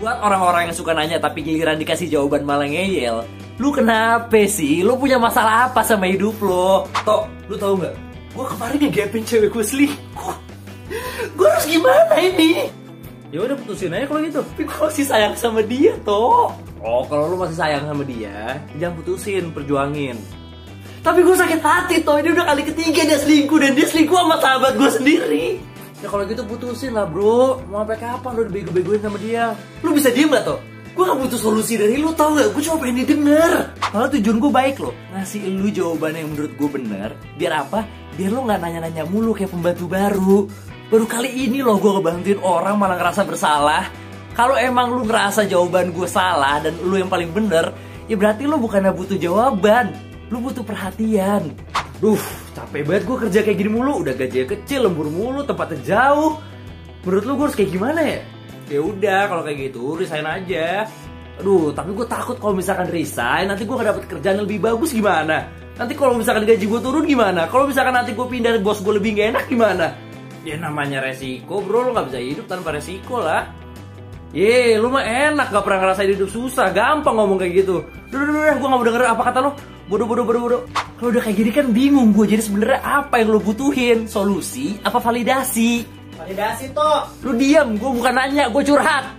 Buat orang-orang yang suka nanya tapi giliran dikasih jawaban malah ngeyel, lu kenapa sih? Lu punya masalah apa sama hidup lo? Tok, lu tahu nggak? Gue kemarin ngegapin cewek gue selingkuh. Gue harus gimana ini? Ya udah putusin aja kalau gitu. Tapi gue masih sayang sama dia, Tok. Oh, kalau lu masih sayang sama dia, jangan putusin, perjuangin. Tapi gue sakit hati, Toh. Ini udah kali ketiga dia selingkuh. Dan dia selingkuh sama sahabat gue sendiri. Ya kalau gitu putusin lah, bro. Mau sampai kapan lu dibego-begoin sama dia? Lu bisa diem gak, Toh? Gue gak butuh solusi dari lu, tau gak? Gue cuma pengen didengar. Kalau tujuan gue baik loh, ngasih lu jawaban yang menurut gue bener. Biar apa? Biar lu gak nanya-nanya mulu kayak pembantu baru. Baru kali ini loh gue ngebantuin orang malah ngerasa bersalah. Kalau emang lu ngerasa jawaban gue salah dan lu yang paling bener, ya berarti lu bukannya butuh jawaban, lu butuh perhatian. Duh, capek banget gue kerja kayak gini mulu. Udah gajinya kecil, lembur mulu, tempatnya jauh. Menurut lu gue harus kayak gimana ya? Ya udah kalau kayak gitu resign aja. Aduh, tapi gue takut kalau misalkan resign nanti gue gak dapet kerjaan yang lebih bagus gimana? Nanti kalau misalkan gaji gue turun gimana? Kalau misalkan nanti gue pindah bos gue lebih gak enak gimana? Ya namanya resiko, bro. Lo gak bisa hidup tanpa resiko lah. Ye, lu mah enak, gak pernah ngerasain hidup susah. Gampang ngomong kayak gitu. Duh, gue gak mau denger apa kata lo. Bodoh. Kalau udah kayak gini kan bingung gue. Jadi sebenarnya apa yang lo butuhin? Solusi apa validasi? Validasi, Toh. Lu diam, gue bukan nanya, gue curhat.